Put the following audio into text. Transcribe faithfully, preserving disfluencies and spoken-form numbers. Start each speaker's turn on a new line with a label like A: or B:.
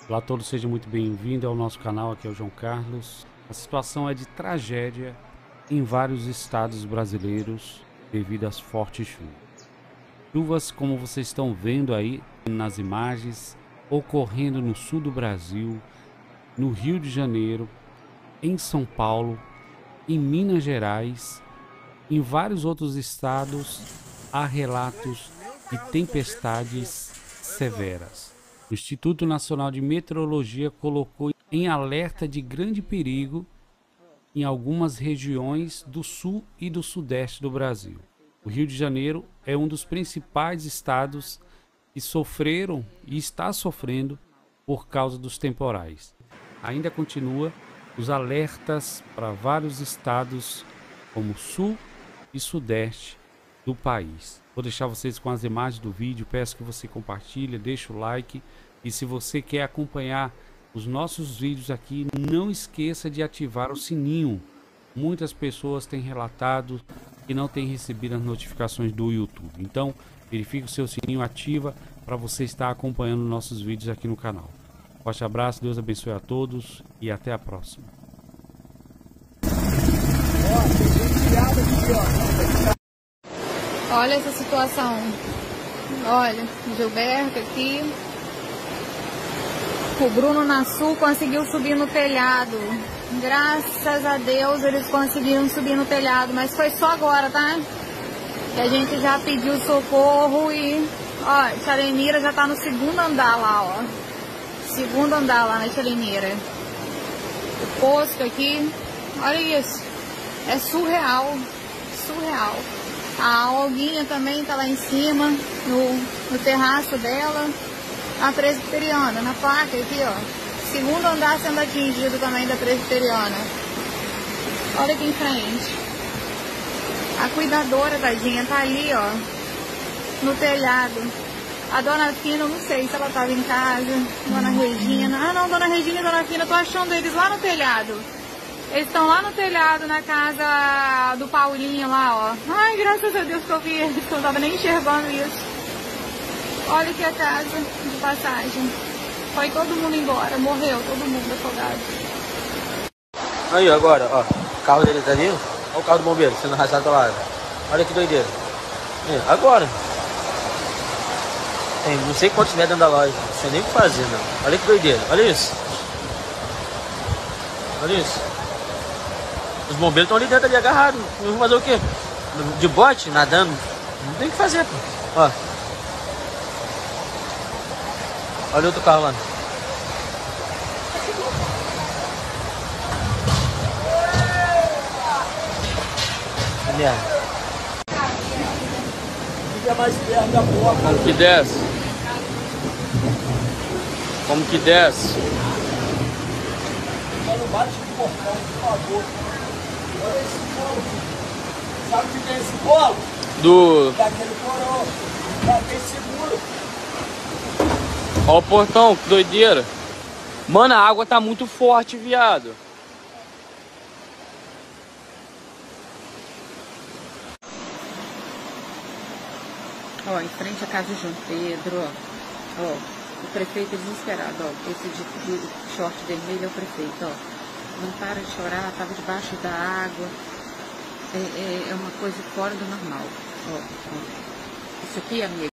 A: Olá a todos, sejam muito bem-vindos ao nosso canal, aqui é o João Carlos. A situação é de tragédia em vários estados brasileiros devido às fortes chuvas. Chuvas, como vocês estão vendo aí nas imagens, ocorrendo no sul do Brasil, no Rio de Janeiro, em São Paulo, em Minas Gerais, em vários outros estados há relatos de tempestades severas. O Instituto Nacional de Meteorologia colocou em alerta de grande perigo em algumas regiões do sul e do sudeste do Brasil. O Rio de Janeiro é um dos principais estados que sofreram e está sofrendo por causa dos temporais. Ainda continua os alertas para vários estados como sul e sudeste do país. Vou deixar vocês com as imagens do vídeo, peço que você compartilhe, deixe o like e se você quer acompanhar os nossos vídeos aqui, não esqueça de ativar o sininho. Muitas pessoas têm relatado que não têm recebido as notificações do YouTube. Então, verifique o seu sininho, ativa para você estar acompanhando nossos vídeos aqui no canal. Forte abraço, Deus abençoe a todos e até a próxima.
B: Olha essa situação. Olha, o Gilberto aqui. O Bruno Nassu conseguiu subir no telhado. Graças a Deus eles conseguiram subir no telhado, mas foi só agora, tá? Que a gente já pediu socorro e... Ó, a chaleira já tá no segundo andar lá, ó. Segundo andar lá na chaleira. O posto aqui. Olha isso. É surreal. Surreal. A Olguinha também tá lá em cima, no, no terraço dela. A presbiteriana, na placa aqui, ó. Segundo andar sendo atingido também da presbiteriana. Olha aqui em frente. A cuidadora, tadinha, tá ali, ó. No telhado. A dona Fina, eu não sei se ela tava em casa. Dona Regina. Ah, não, dona Regina e dona Fina, eu tô achando eles lá no telhado. Eles estão lá no telhado, na casa do Paulinho lá, ó. Ai, graças a Deus que eu vi eles, que eu não tava nem enxergando isso. Olha aqui a casa de passagem. Foi todo mundo embora, morreu todo mundo afogado.
C: Aí, agora, ó. O carro dele tá ali. Olha o carro do bombeiro sendo arrastado pra lá. Olha que doideira. Aí, agora. Tem não sei quantos metros dentro da loja. Não sei nem o que fazer, não. Olha que doideira. Olha isso. Olha isso. Os bombeiros estão ali dentro, ali agarrados. Vão fazer o quê? De bote, nadando? Não tem o que fazer, pô. Ó. Olha outro carro lá. É merda. Fica mais perto da porta.
D: Como que desce? Como que desce?
C: Só não bate no portão, por favor. Olha esse bolo. Sabe o que tem esse bolo?
D: Do...
C: Daquele coroa. Já tem seguro.
D: Ó o portão, que doideira. Mano, a água tá muito forte, viado.
E: Ó, em frente à casa de João Pedro, ó. Ó, o prefeito é desesperado, ó. Esse de, de short vermelho é o prefeito, ó. Não para de chorar, tava debaixo da água. É, é, é uma coisa fora do normal. Ó, ó. Isso aqui, amiga.